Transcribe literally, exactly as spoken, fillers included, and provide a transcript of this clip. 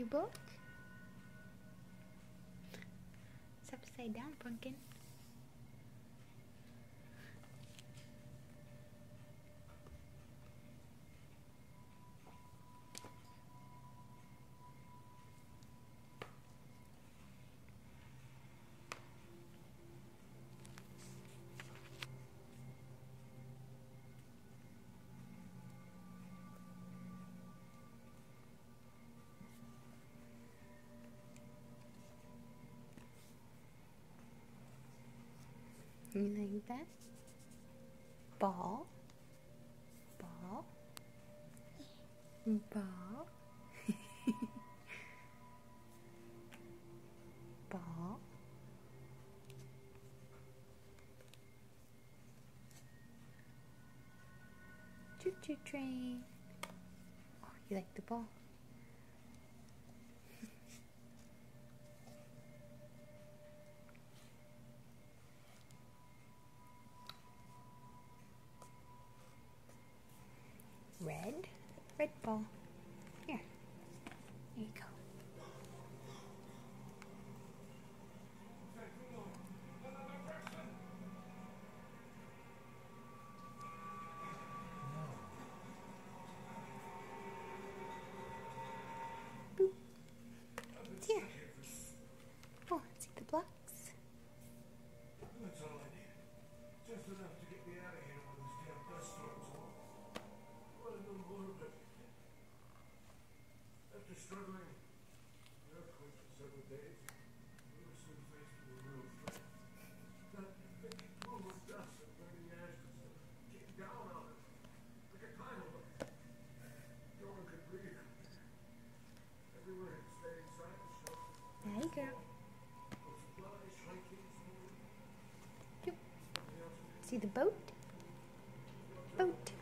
your book? It's upside down, pumpkin. You like that? Ball. Ball. Ball. Ball. Choo-choo train. Oh, you like the ball? Red, red ball. Here, there you go. Boop. It's here. Oh, see the blocks? That's all I need. Just enough to get me out of here when this damn dust storm's over. What a little more of it. After struggling the earthquake for several days, we were soon faced with a real threat. That thick plume of dust and burning ashes came down on us like a tidal wave. No one could breathe. Everywhere had stayed inside the shelter. There you go. No supplies, blankets, no. Yep. See the boat? Boat.